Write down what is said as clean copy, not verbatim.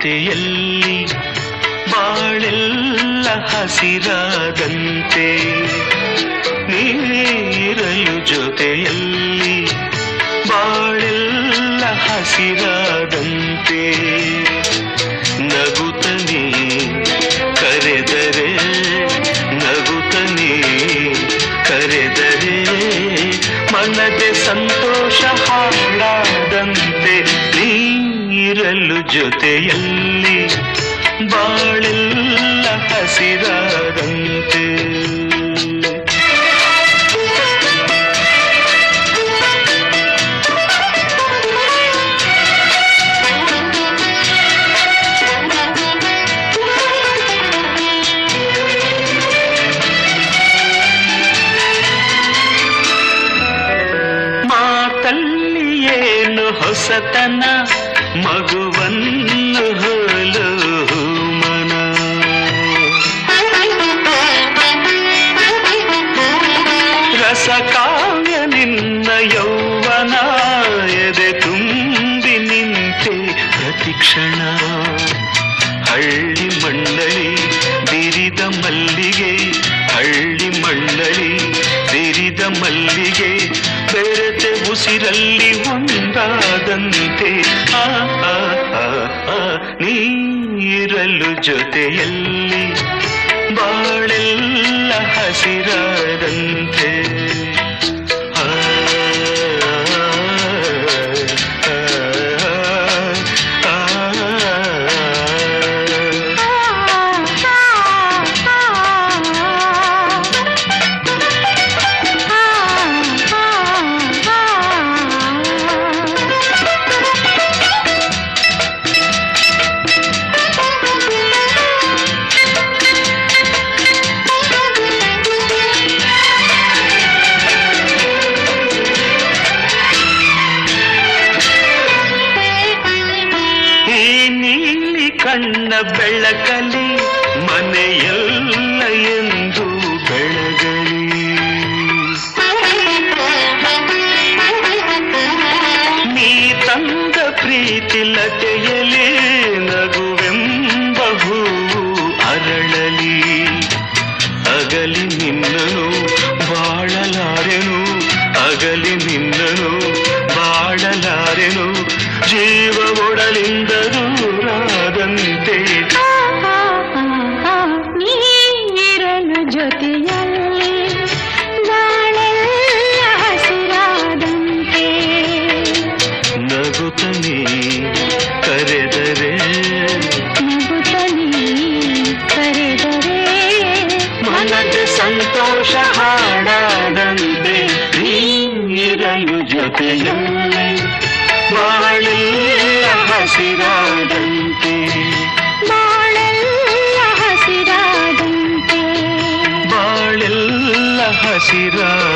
ಜೊತೆಯಲ್ಲಿ ಬಾಳೆಲ್ಲ ಹಸಿರಾದಂತೆ, ನೀರಲು ಜೊತೆಯಲ್ಲಿ ಬಾಳೆಲ್ಲ ಹಸಿರಾದಂತೆ, ನಗುತ್ತನೆ ಕರೆದರೆ ನಗುತ್ತನೆ ಕರೆದರೆ ಮನದೆ ಸಂತೋಷ ಹಾಡಾದಂತೆ, ನೀರಲು ಜೊತೆಯಲ್ಲಿ ಬಾಳೆಲ್ಲ ಹಸಿರಾದಂತೆ. ಮಾತಲ್ಲಿ ಏನು ಹೊಸತನ, ಮಗುವನ್ನು ಹೋಲು ಮನ, ರಸಕಾವ್ಯ ನಿನ್ನ ಯೌವನ, ಎದೆ ತುಂಬಿ ನಿಂತೆ ಪ್ರತಿಕ್ಷಣ, ಹಳ್ಳಿ ಮಂಡಳಿ ಬಿರಿದ ಮಲ್ಲಿಗೆ, ಹಳ್ಳಿ ಮಂಡಳಿ ಬಿರಿದ ಮಲ್ಲಿಗೆ, ಬೆರೆತೆ ಉಸಿರಲ್ಲಿ ಒಂದಾದಂತೆ, ನೀರಲು ಜೊತೆಯಲ್ಲಿ ಬಾಳೆಲ್ಲ ಹಸಿರಾದಂತೆ. ಕಣ್ಣ ಬೆಳಕಲಿ ಮನೆಯಲ್ಲ ಎಂದು ಬೆಳಗಲಿ, ನೀ ತಂದ ಪ್ರೀತಿ ಲತೆಯಲಿ ನಗುವೆಂಬ ಹೂವು ಅರಳಲಿ, ಅಗಲಿ ನಿನ್ನನು ಬಾಳಲಾರೆನು, ಅಗಲಿ ನಿನ್ನನು ಬಾಳಲಾರೆನು, ಜೀವ ಒಡಲಿಂದ ದೂರಾದಂತೆ, ನೀರಲು ಜೊತೆಯಲ್ಲಿ ಬಾಳೆಲ್ಲ ಹಸಿರಾದಂತೆ, ನಗುತ್ತನೆ ಕರೆದರೆ ನಗುತ್ತನೆ ಕರೆದರೆ ಮನದ ಸಂತೋಷ ಹಾಡಾದಂತೆ, ನೀರಲು ಜೊತೆಯಲ್ಲಿ ಬಾಳೆಲ್ಲ ಹಸಿರಾದಂತೆ, ಬಾಳೆಲ್ಲ ಹಸಿರಾದಂತೆ, ಬಾಳೆಲ್ಲ ಹಸಿರಾದಂತೆ.